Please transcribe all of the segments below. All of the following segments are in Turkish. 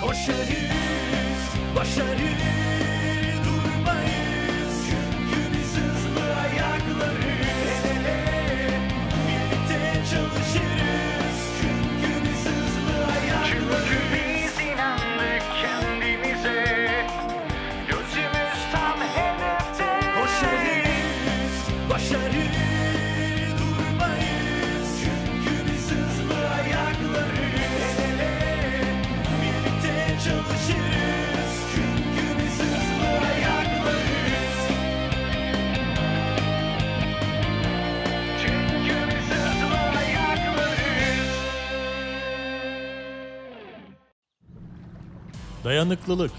Koşarız, başarır durmayız. Çünkü biz hızlı ayaklarız. El ele, birlikte çalışırız. Çünkü biz hızlı ayaklarız. Çünkü biz inandık kendimize. Gözümüz tam hedefte. Koşarız, başarır durmayız. Çünkü biz hızlı ayaklarız. El ele, birlikte çalışırız. Çünkü biz hızlı ayaklarız. Çünkü biz hızlı ayaklarız. Dayanıklılık.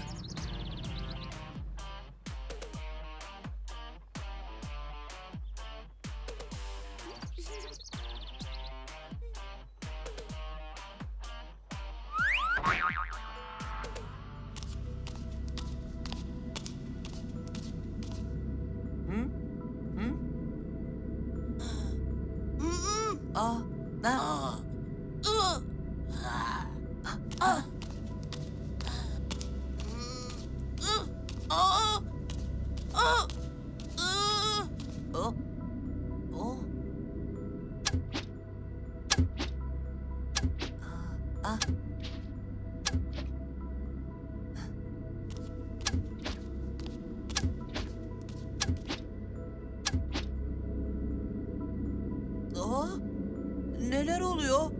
Neler oluyor?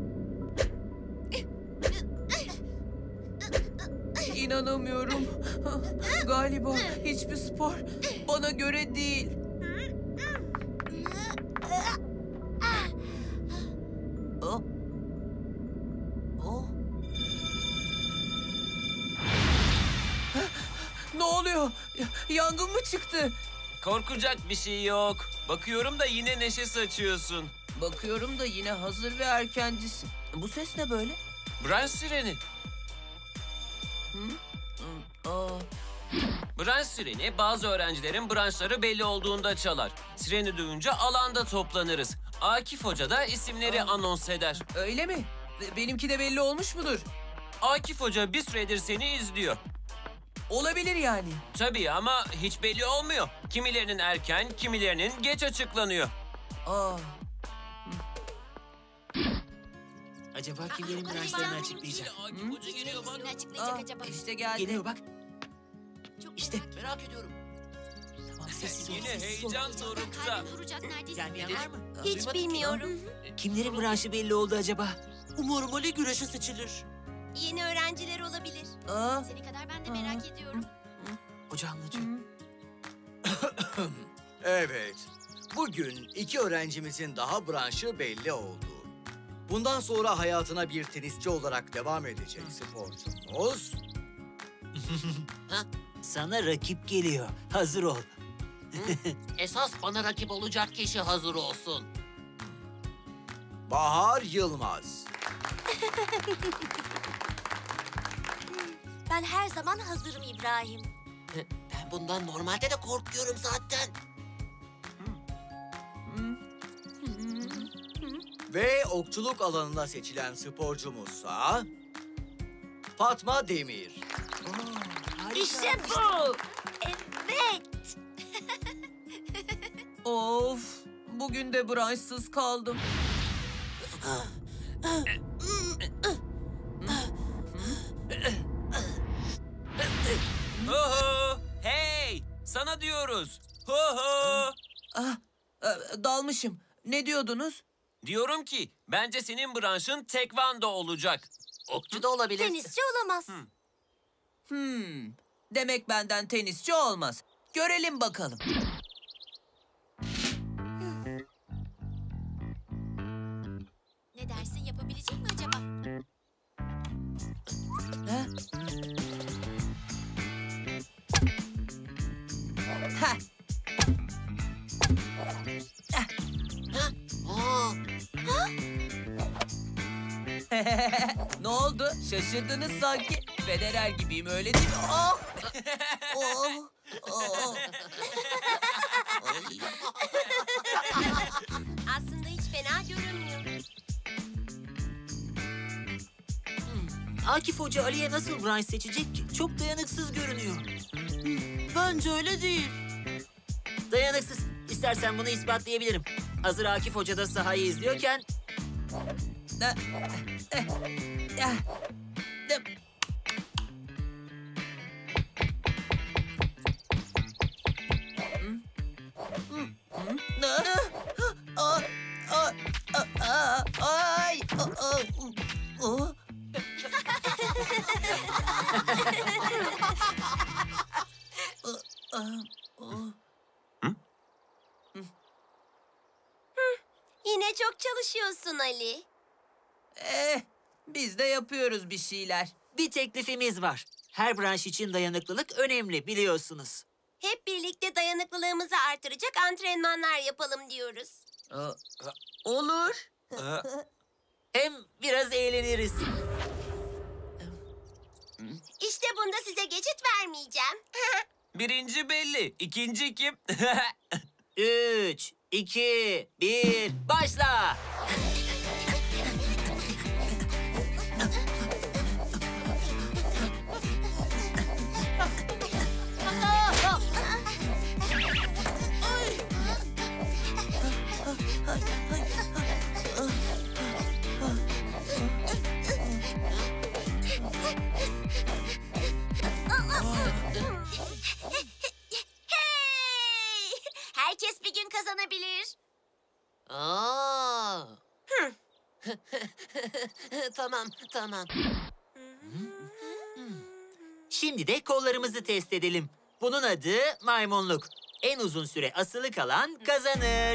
İnanamıyorum. Galiba hiçbir spor bana göre değil. Oh. Oh. Ne oluyor? Yangın mı çıktı? Korkacak bir şey yok. Bakıyorum da yine neşe saçıyorsun. Bakıyorum da yine hazır ve erkencisin. Bu ses ne böyle? Branş sireni. Branş sireni bazı öğrencilerin branşları belli olduğunda çalar. Sireni duyunca alanda toplanırız. Akif Hoca da isimleri anons eder. Öyle mi? Benimki de belli olmuş mudur? Akif Hoca bir süredir seni izliyor. Olabilir yani. Tabii ama hiç belli olmuyor. Kimilerinin erken, kimilerinin geç açıklanıyor. Acaba kimlerin branşlarını açıklayacak? Akif Hoca geliyor bak. açıklayacak acaba? İşte geldi. Geliyor bak. Çok İşte. merak ediyorum. Tamam sessiz ol. Yine Sessiz ol. heyecan dorukta. Kalbim duracak neredeyse. Gelmeyen var mı? Hiç Duymadık ki. bilmiyorum. Kimlerin branşı belli oldu acaba? Umarım Ali güreşe seçilir. Yeni öğrenciler olabilir. Seni kadar ben de merak ediyorum. Hoca anlatıyor. Evet. Bugün iki öğrencimizin daha branşı belli oldu. Bundan sonra hayatına bir tenisçi olarak devam edecek sporcumuz. Sana rakip geliyor. Hazır ol. Esas bana rakip olacak kişi hazır olsun. Bahar Yılmaz. Ben her zaman hazırım İbrahim. Ben bundan normalde de korkuyorum zaten. Ve okçuluk alanına seçilen sporcumuzsa Fatma Demir. İşte bu. Evet. Of, bugün de branşsız kaldım. Ho ho! Hey! Sana diyoruz. Ho ho! Dalmışım. Ne diyordunuz? Diyorum ki bence senin branşın tekvando olacak. Okçu da olabilir. Tenisçi olamaz. Demek benden tenisçi olmaz. Görelim bakalım. Ne dersin, yapabilecek mi acaba? Ha? Ha. Aa, Ne oldu? Şaşırdınız sanki. Federer gibiyim öyle değil mi? Oh! Oh! Oh! Aslında hiç fena görünmüyor. Akif Hoca Ali'ye nasıl branş seçecek ki? Çok dayanıksız görünüyor. Bence öyle değil. Dayanıksız. İstersen bunu ispatlayabilirim. Hazır Akif Hoca da sahayı izliyorken... Ay! Yine çok çalışıyorsun Ali. Biz de yapıyoruz bir şeyler. Bir teklifimiz var. Her branş için dayanıklılık önemli biliyorsunuz. Hep birlikte dayanıklılığımızı artıracak antrenmanlar yapalım diyoruz. Olur. Hem biraz eğleniriz. İşte bunda size geçit vermeyeceğim. Birinci belli. İkinci kim? 3, 2, 1, başla! Hey! Herkes bir gün kazanabilir. Aa. Tamam. Şimdi de kollarımızı test edelim. Bunun adı maymunluk. En uzun süre asılı kalan kazanır.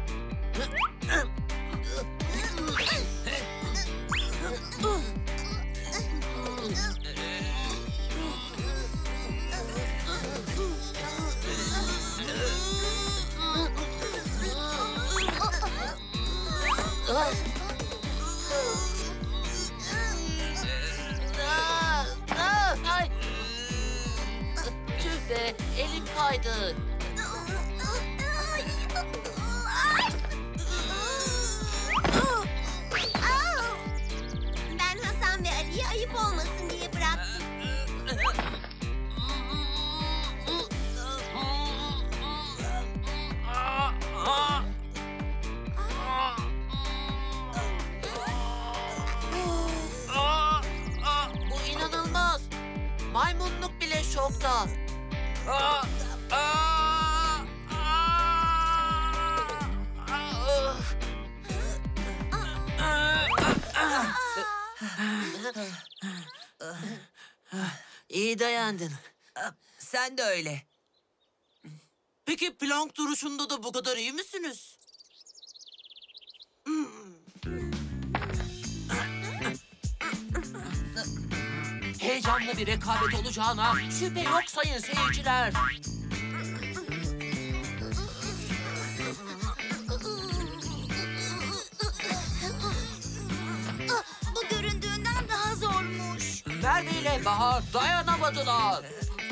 Ay. Tüh be, elim kaydı. Ben Hasan ve Ali'yi ayıp olmasın diye bıraktım. Bu inanılmaz. Maymunluk bile şokta. İyi dayandın. Sen de öyle. Peki plank duruşunda da bu kadar iyi misiniz? Heyecanlı bir rekabet olacağına şüphe yok sayın seyirciler. Bu göründüğünden daha zormuş. Merve ile Bahar dayanamadılar.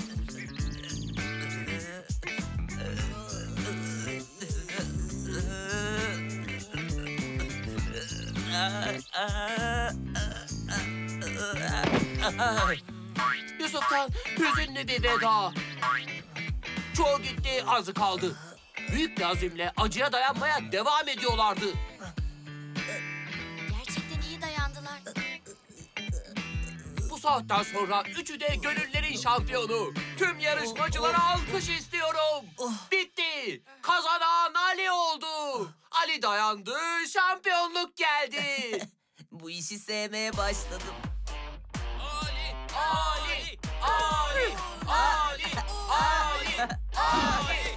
Yusuf'tan hüzünlü bir veda. Çoğu gitti, azı kaldı. Büyük bir azimle acıya dayanmaya devam ediyorlardı. Gerçekten iyi dayandılar. Bu saatten sonra üçü de gönüllerin şampiyonu. Tüm yarışmacılara alkış istiyorum. Bitti. Kazanan Ali oldu. Ali dayandı, şampiyonluk geldi. Bu işi sevmeye başladım. Ali, Ali, Ali, Ali, Ali, Ali.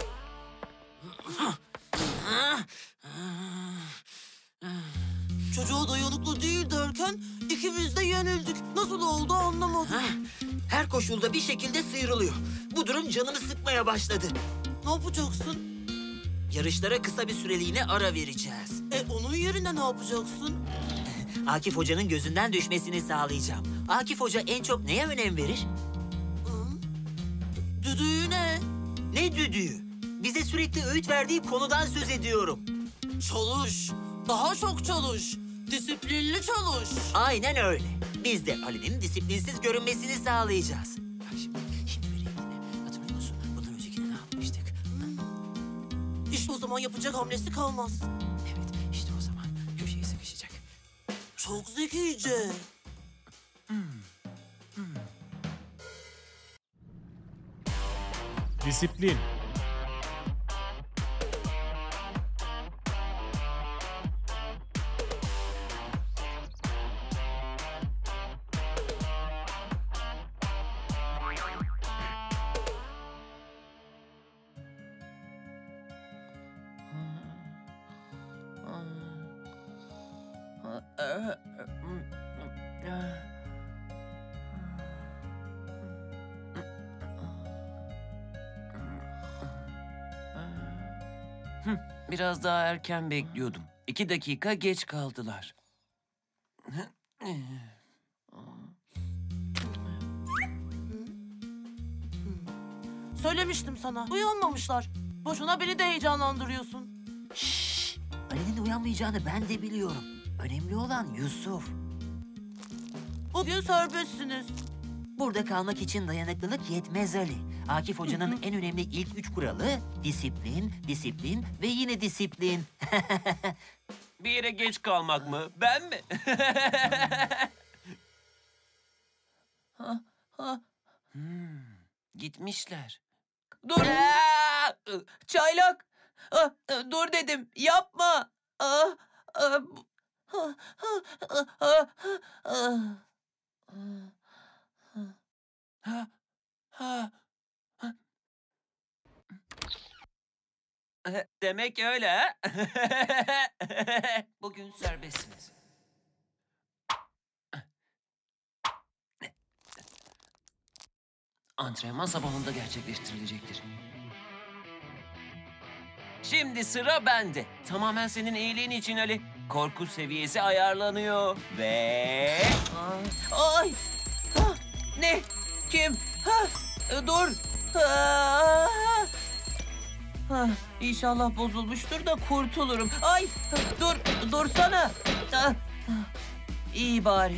Çocuğa dayanıklı değil derken ikimiz de yenildik. Nasıl oldu anlamadım. Her koşulda bir şekilde sıyrılıyor. Bu durum canımı sıkmaya başladı. Ne yapacaksın? Yarışlara kısa bir süreliğine ara vereceğiz. Onun yerine ne yapacaksın? Akif Hoca'nın gözünden düşmesini sağlayacağım. Akif Hoca en çok neye önem verir? Düdüğü ne? Ne düdüğü? Bize sürekli öğüt verdiği konudan söz ediyorum. Çalış. Daha çok çalış. Disiplinli çalış. Aynen öyle. Biz de Ali'nin disiplinsiz görünmesini sağlayacağız. Bak şimdi böyle yine. Hatırlıyor musun? Bundan öncekine ne yapmıştık? İşte o zaman yapacak hamlesi kalmaz. Evet, işte o zaman köşeye sıkışacak. Çok zekice. Disiplin. Biraz daha erken bekliyordum. 2 dakika geç kaldılar. Söylemiştim sana. Uyanmamışlar. Boşuna beni de heyecanlandırıyorsun. Ali'nin uyanmayacağını ben de biliyorum. Önemli olan Yusuf. Bugün serbestsiniz. Burada kalmak için dayanıklılık yetmez Ali. Akif Hoca'nın en önemli ilk 3 kuralı disiplin, disiplin ve yine disiplin. Bir yere geç kalmak mı? Ben mi? Gitmişler. Dur. Çaylak. Dur dedim. Yapma. Demek öyle ha? Bugün serbestsiniz. Antrenman sabahında gerçekleştirilecektir. Şimdi sıra bende. Tamamen senin iyiliğin için Ali. Korku seviyesi ayarlanıyor. Ve... Ay. Ne? Kim? Dur. İnşallah bozulmuştur da kurtulurum. Ay. Dursana. İyi bari.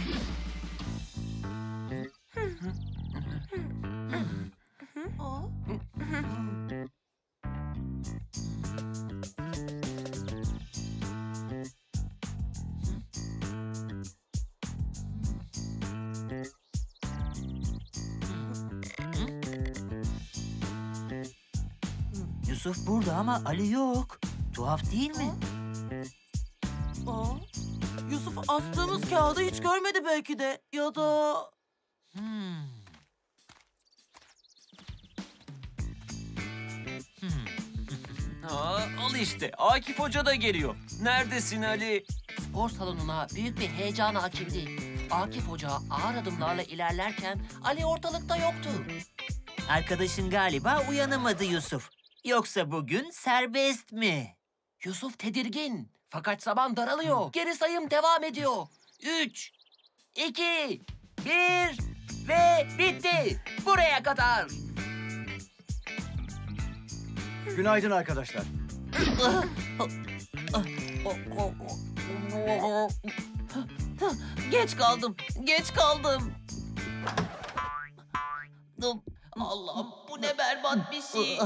Yusuf burada ama Ali yok. Tuhaf değil mi? Yusuf astığımız kağıdı hiç görmedi belki de. Ya da... Al işte. Akif Hoca da geliyor. Neredesin Ali? Spor salonuna büyük bir heyecan hakimdi. Akif Hoca ağır adımlarla ilerlerken Ali ortalıkta yoktu. Arkadaşın galiba uyanamadı Yusuf. Yoksa bugün serbest mi? Yusuf tedirgin. Fakat zaman daralıyor. Geri sayım devam ediyor. 3, 2, 1 ve bitti. Buraya kadar. Günaydın arkadaşlar. Geç kaldım. Allah'ım bu ne berbat bir şey.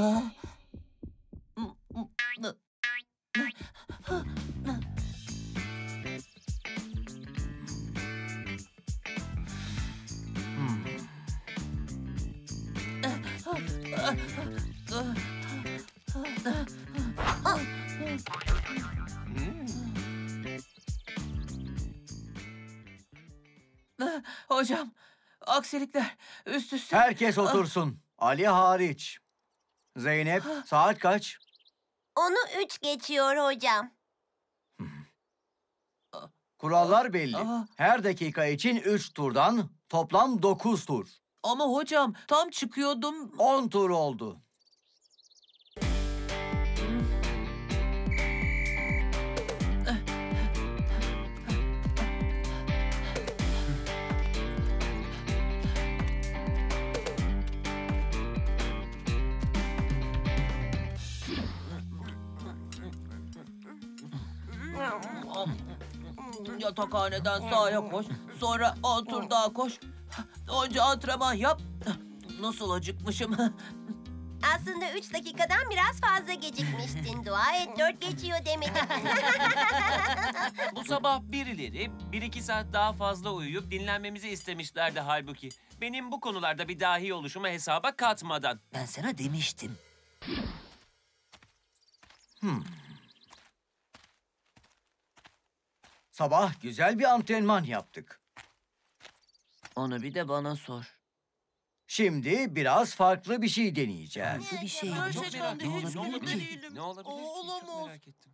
Hocam, aksilikler üst üste. Herkes otursun. Ali hariç. Zeynep, saat kaç? Onu 3 geçiyor hocam. Kurallar belli. Her dakika için 3 turdan toplam 9 tur. Ama hocam tam çıkıyordum. 10 tur oldu. Yatakhaneden sağa koş, Sonra 10 tur daha koş. Önce antrenman yap. Nasıl acıkmışım. Aslında 3 dakikadan biraz fazla gecikmiştin. Dua et 4 geçiyor demedim. Bu sabah birileri 1-2 saat daha fazla uyuyup dinlenmemizi istemişlerdi halbuki. Benim bu konularda bir dahi oluşumu hesaba katmadan. Ben sana demiştim. Sabah güzel bir antrenman yaptık. Onu bir de bana sor. Şimdi biraz farklı bir şey deneyeceğiz. Farklı bir şey. Gerçekten de Ne hiç olabilir mutlu ki? değilim. Ne olabilir ki? Çok Olamaz. merak ettim.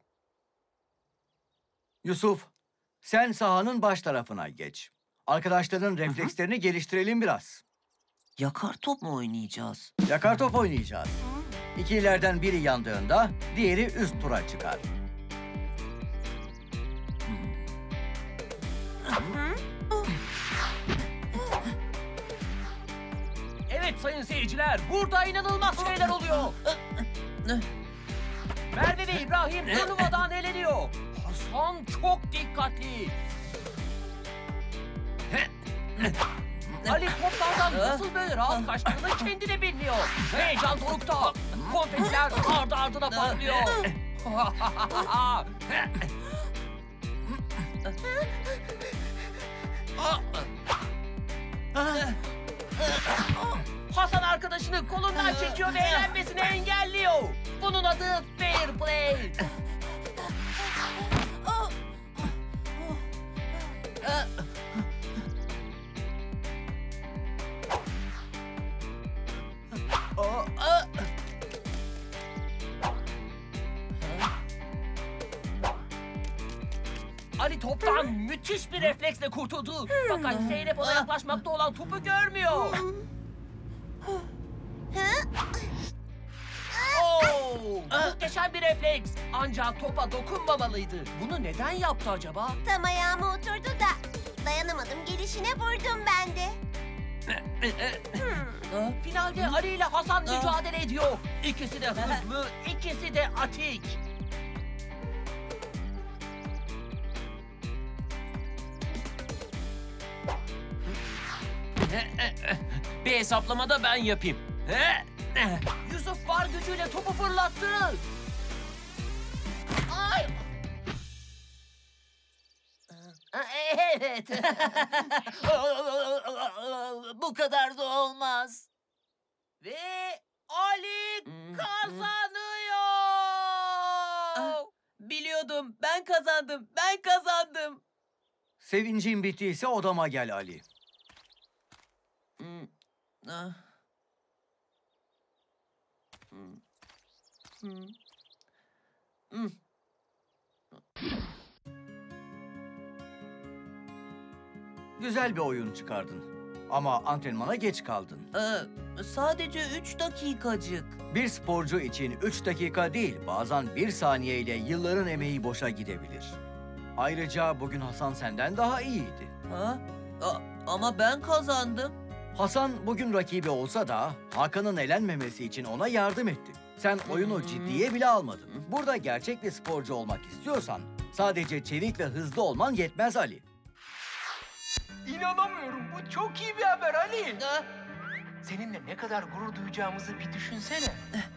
Yusuf, sen sahanın baş tarafına geç. Arkadaşların reflekslerini geliştirelim biraz. Yakar top mu oynayacağız? Yakar top oynayacağız. İkilerden biri yandığında diğeri üst tura çıkar. Evet sayın seyirciler, burada inanılmaz şeyler oluyor. Merve ve İbrahim turnuvadan eleniyor. Hasan çok dikkatli. Ali toplardan nasıl böyle rahat kaçtığını kendi de bilmiyor. Heyecan dorukta. Konfetiler ardı ardına patlıyor. Hasan arkadaşını kolundan çekiyor ve eğlenmesini engelliyor. Bunun adı fair play. Ali toptan müthiş bir refleksle kurtuldu. Fakat Zeynep ona yaklaşmakta olan topu görmüyor. Oo, muhteşem bir refleks. Ancak topa dokunmamalıydı. Bunu neden yaptı acaba? Tam ayağıma oturdu da dayanamadım gelişine vurdum ben de. Finalde Ali ile Hasan mücadele ediyor. İkisi de hızlı, ikisi de atik. Bir hesaplama da ben yapayım. Yusuf var gücüyle topu fırlattı. Ay! Evet. Bu kadar da olmaz. Ve Ali kazanıyor. Biliyordum. Ben kazandım. Ben kazandım. Sevincin bittiyse odama gel Ali. Ah. Güzel bir oyun çıkardın. Ama antrenmana geç kaldın. Sadece 3 dakikacık. Bir sporcu için 3 dakika değil, bazen 1 saniye ile yılların emeği boşa gidebilir. Ayrıca bugün Hasan senden daha iyiydi. Ha? Ama ben kazandım. Hasan bugün rakibi olsa da Hakan'ın elenmemesi için ona yardım etti. Sen oyunu ciddiye bile almadın. Burada gerçek bir sporcu olmak istiyorsan sadece çevik ve hızlı olman yetmez Ali. İnanamıyorum. Bu çok iyi bir haber Ali. Seninle ne kadar gurur duyacağımızı bir düşünsene.